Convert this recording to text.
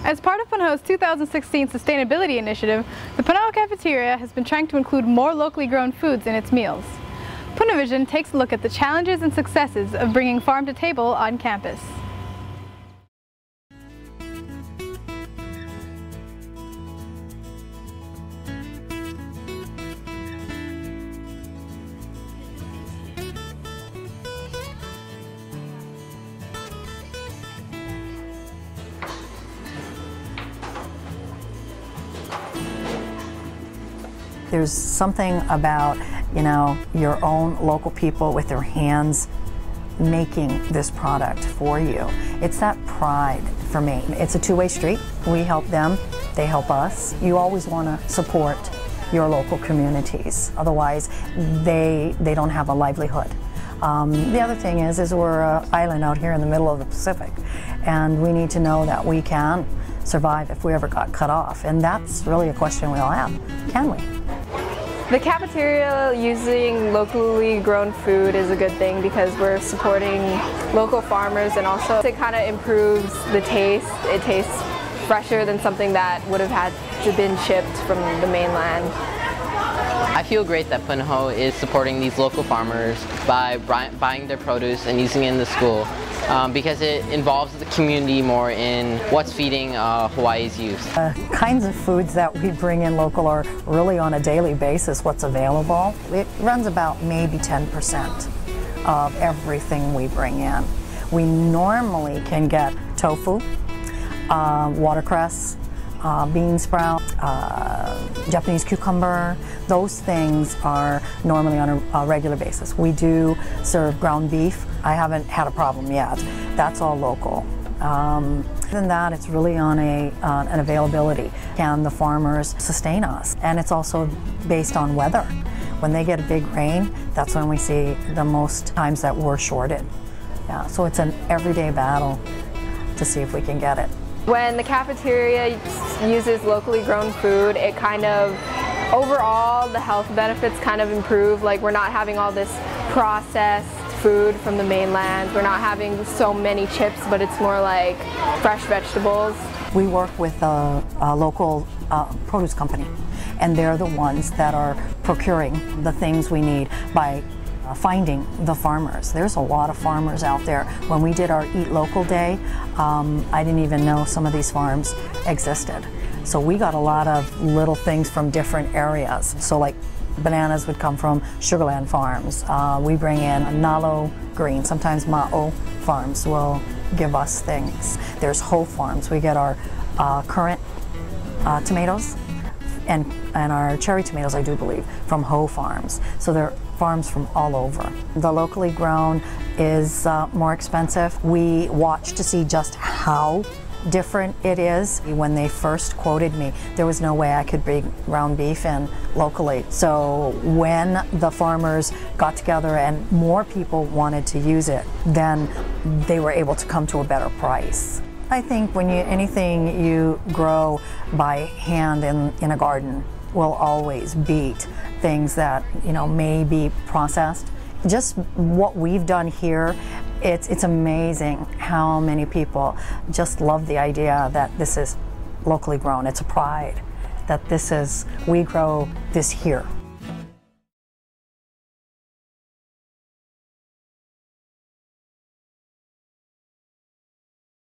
As part of Punahou's 2016 Sustainability Initiative, the Punahou cafeteria has been trying to include more locally grown foods in its meals. Punavision takes a look at the challenges and successes of bringing farm to table on campus. There's something about, your own local people with their hands making this product for you. It's that pride for me. It's a two-way street. We help them, they help us. You always want to support your local communities. Otherwise, they don't have a livelihood. The other thing is we're an island out here in the middle of the Pacific, and we need to know that we can survive if we ever got cut off. And that's really a question we all have. Can we? The cafeteria using locally grown food is a good thing because we're supporting local farmers, and also it kind of improves the taste. It tastes fresher than something that would have had to been shipped from the mainland. I feel great that Punahou is supporting these local farmers by buying their produce and using it in the school because it involves the community more in what's feeding Hawaii's youth. The kinds of foods that we bring in local are really on a daily basis what's available. It runs about maybe 10% of everything we bring in. We normally can get tofu, watercress, bean sprout, Japanese cucumber. Those things are normally on a regular basis. We do serve ground beef. I haven't had a problem yet. That's all local. Other than that, it's really on an availability. Can the farmers sustain us? And it's also based on weather. When they get a big rain, that's when we see the most times that we're shorted. Yeah, so it's an everyday battle to see if we can get it. When the cafeteria uses locally grown food, it kind of, overall, the health benefits kind of improve. Like, we're not having all this processed food from the mainland. We're not having so many chips, but it's more like fresh vegetables. We work with a local produce company, and they're the ones that are procuring the things we need by finding the farmers. There's a lot of farmers out there. When we did our Eat Local Day, I didn't even know some of these farms existed. So we got a lot of little things from different areas. So like bananas would come from Sugarland Farms. We bring in Nalo Green. Sometimes Ma'o Farms will give us things. There's Ho Farms. We get our currant tomatoes and our cherry tomatoes, I do believe, from Ho Farms. So they're farms from all over. The locally grown is more expensive. We watch to see just how different it is. When they first quoted me, there was no way I could bring ground beef in locally. So when the farmers got together and more people wanted to use it, then they were able to come to a better price. I think when anything you grow by hand in a garden will always beat things that may be processed. Just what we've done here, it's amazing how many people just love the idea that this is locally grown. It's a pride that we grow this here.